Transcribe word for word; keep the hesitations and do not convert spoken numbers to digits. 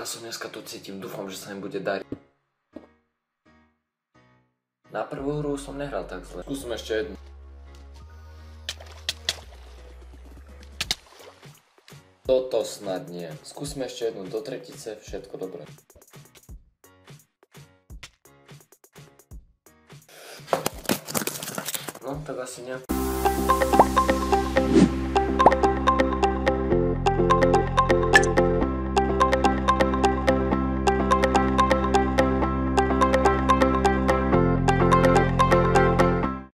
som dneska tu cítim, dúfam, že sa mi bude dariť. Na prvú hru som nehral tak zle. Skúsim ešte jednu. Toto snad nie. Skúsme ešte jednu do tretice, všetko dobré. No, tak asi nie.